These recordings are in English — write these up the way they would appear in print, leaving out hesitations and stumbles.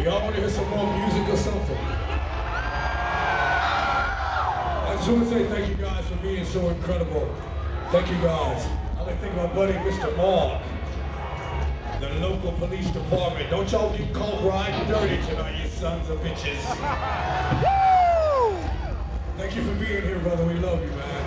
Y'all want to hear some more music or something? I just want to say thank you guys for being so incredible. Thank you guys. I'd like to thank my buddy, Mr. Mark, the local police department. Don't y'all get caught riding dirty tonight, you sons of bitches. Thank you for being here, brother. We love you, man.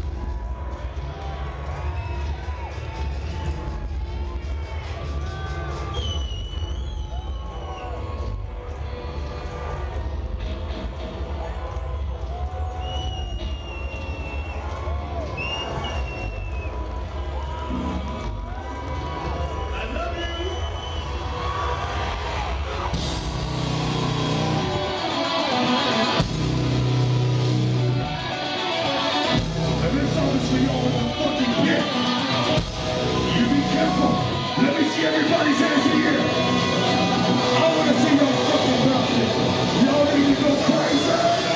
Everybody's hands in the air. I want to see y'all fucking bouncing. Y'all ready to go crazy?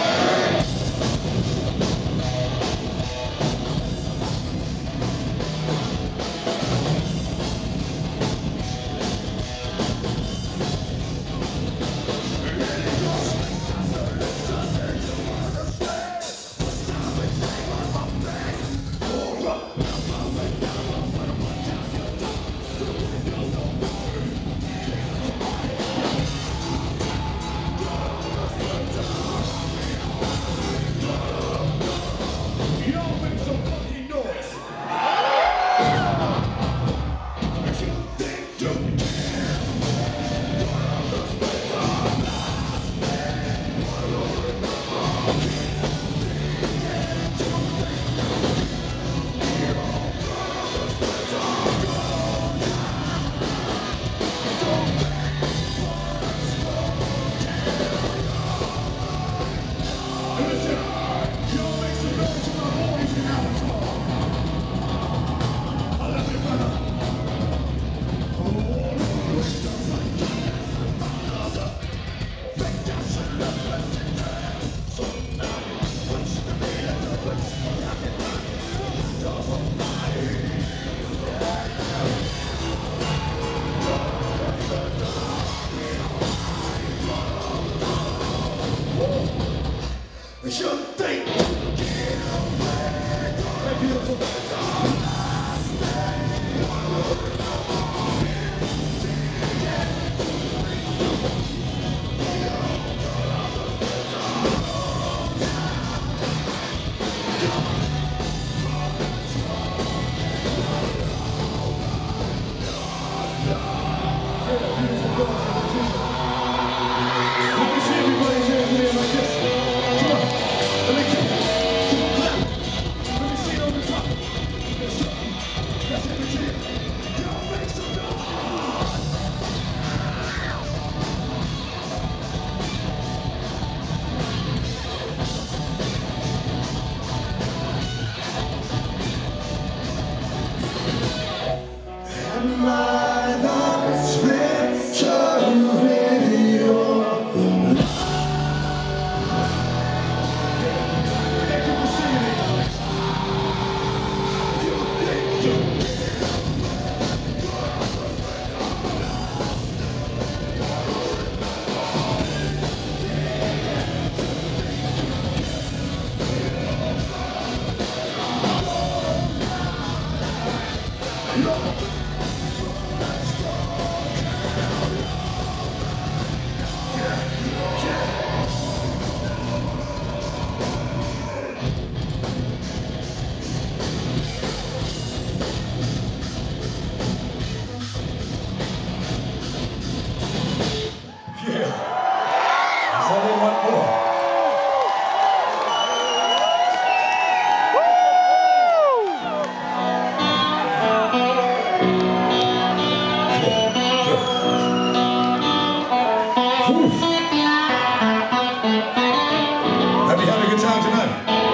Have you had a good time tonight?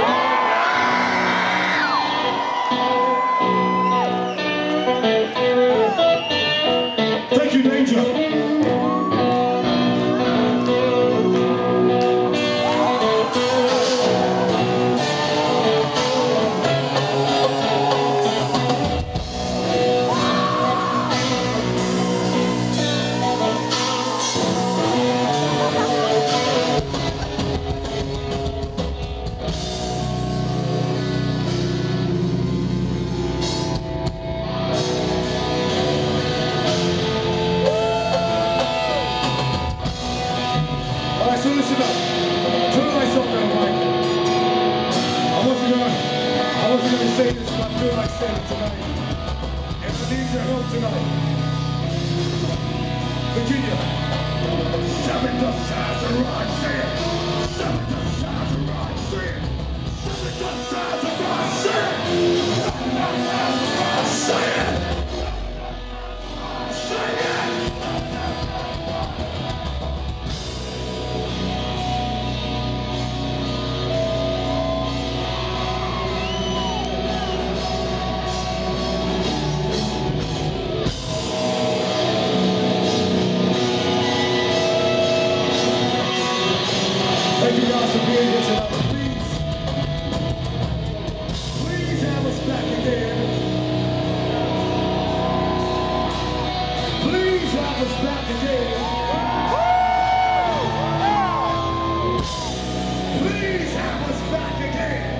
Thank you, Danger. feel like saying tonight, and I need your help tonight. Virginia, Sevendust has arrived, say it. Sevendust has arrived, say it. Sevendust has arrived, say it. Sevendust has arrived, say it. Say it. Thank you guys for being here tonight. Please have us back again. Please have us back again. Please have us back again.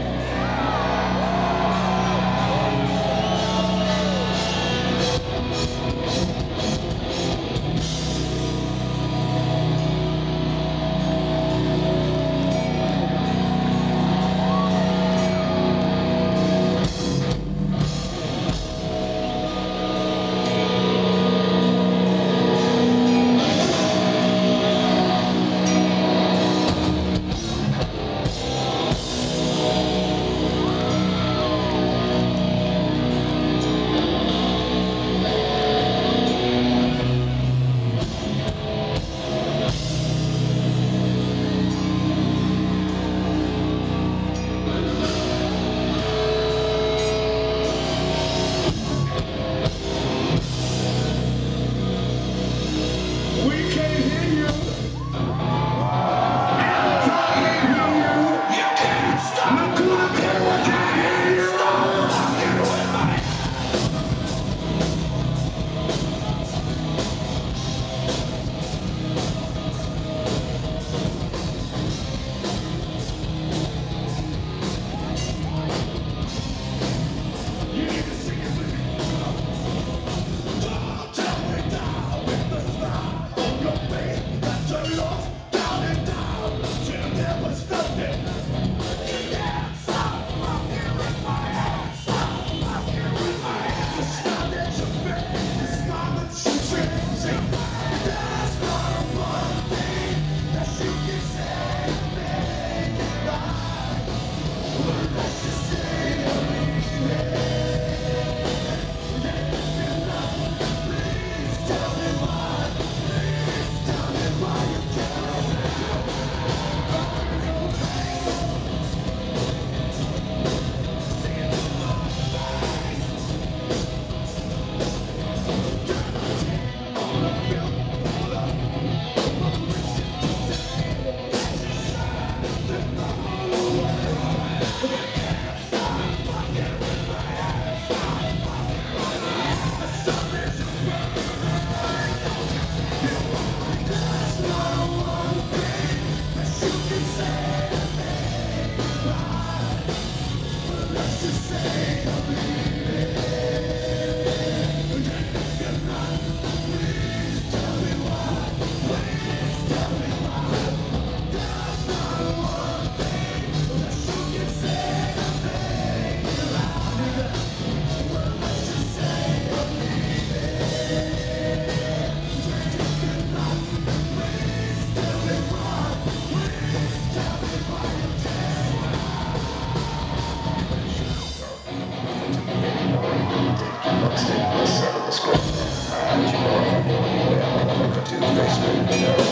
Basement.